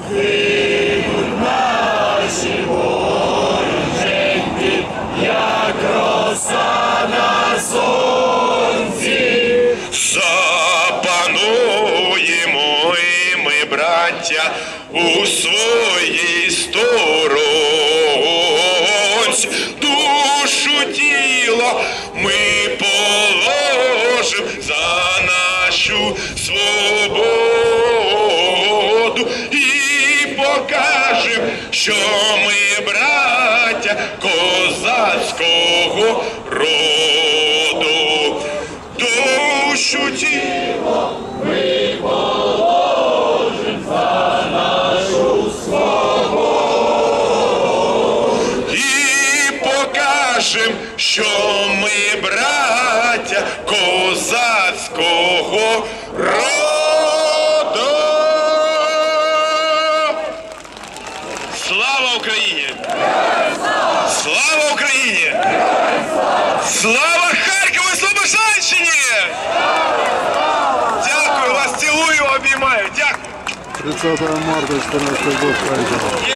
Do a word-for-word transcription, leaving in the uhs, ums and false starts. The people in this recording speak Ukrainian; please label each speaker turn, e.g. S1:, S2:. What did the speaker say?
S1: Згинуть наші вороженьки, як роса на сонці.
S2: Запануємо і ми, браття, у своїй сторонці. Душу, тіло ми положим за нашу свободу і покажем, що ми браття козацького роду. Душу, тіло
S1: Ми положим за нашу свободу
S2: і покажем, що ми браття козацького роду. Слава Україні! Слава Україні! Слава Харкову і Слобожанщині! Дякую, вас цілую, обіймаю. Дякую.
S3: тридцатого марта, четырнадцатый год, Харьков.